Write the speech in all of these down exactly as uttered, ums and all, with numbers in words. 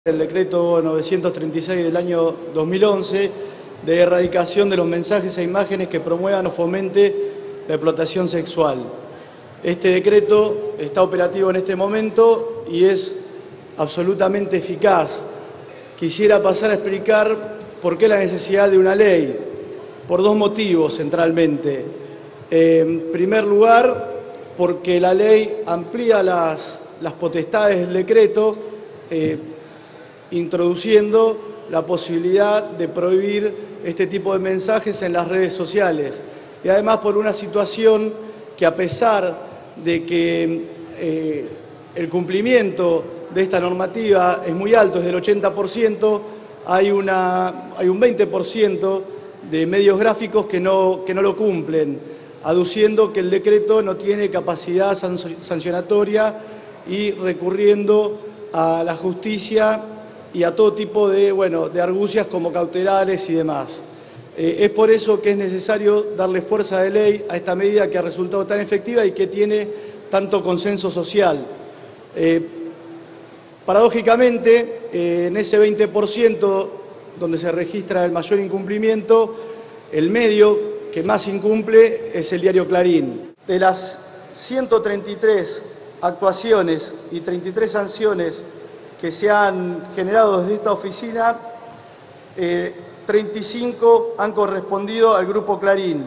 El decreto novecientos treinta y seis del año dos mil once de erradicación de los mensajes e imágenes que promuevan o fomente la explotación sexual. Este decreto está operativo en este momento y es absolutamente eficaz. Quisiera pasar a explicar por qué la necesidad de una ley, por dos motivos centralmente. En primer lugar, porque la ley amplía las, las potestades del decreto, eh, introduciendo la posibilidad de prohibir este tipo de mensajes en las redes sociales. Y además por una situación que, a pesar de que eh, el cumplimiento de esta normativa es muy alto, es del ochenta por ciento, hay, una, hay un veinte por ciento de medios gráficos que no, que no lo cumplen, aduciendo que el decreto no tiene capacidad sancionatoria y recurriendo a la justicia y a todo tipo de, bueno, de argucias como cautelares y demás. Eh, es por eso que es necesario darle fuerza de ley a esta medida que ha resultado tan efectiva y que tiene tanto consenso social. Eh, paradójicamente, eh, en ese veinte por ciento donde se registra el mayor incumplimiento, el medio que más incumple es el diario Clarín. De las ciento treinta y tres actuaciones y treinta y tres sanciones que se han generado desde esta oficina, eh, treinta y cinco han correspondido al Grupo Clarín.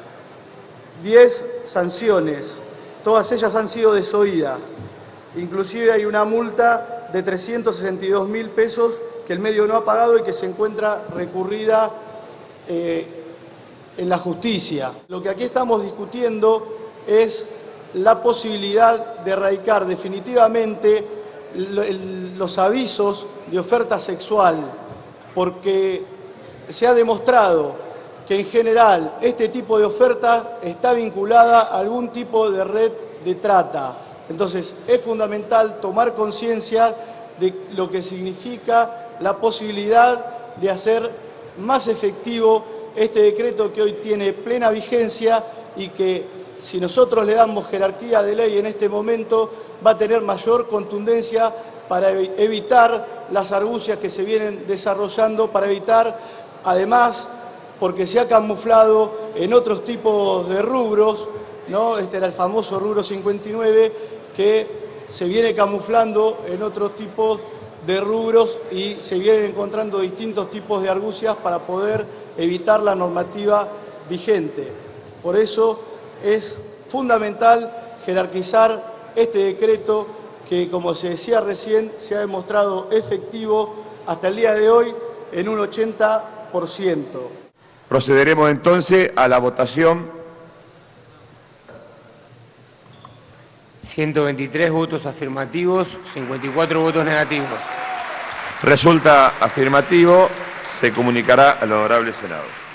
diez sanciones, todas ellas han sido desoídas. Inclusive hay una multa de trescientos sesenta y dos mil pesos que el medio no ha pagado y que se encuentra recurrida eh, en la justicia. Lo que aquí estamos discutiendo es la posibilidad de erradicar definitivamente los avisos de oferta sexual, porque se ha demostrado que en general este tipo de oferta está vinculada a algún tipo de red de trata. Entonces es fundamental tomar conciencia de lo que significa la posibilidad de hacer más efectivo este decreto que hoy tiene plena vigencia y que, si nosotros le damos jerarquía de ley en este momento, va a tener mayor contundencia para evitar las argucias que se vienen desarrollando, para evitar, además, porque se ha camuflado en otros tipos de rubros, ¿no? Este era el famoso rubro cincuenta y nueve, que se viene camuflando en otros tipos de rubros y se vienen encontrando distintos tipos de argucias para poder evitar la normativa vigente. Por eso es fundamental jerarquizar este decreto que, como se decía recién, se ha demostrado efectivo hasta el día de hoy en un ochenta por ciento. Procederemos entonces a la votación. ciento veintitrés votos afirmativos, cincuenta y cuatro votos negativos. Resulta afirmativo, se comunicará al honorable Senado.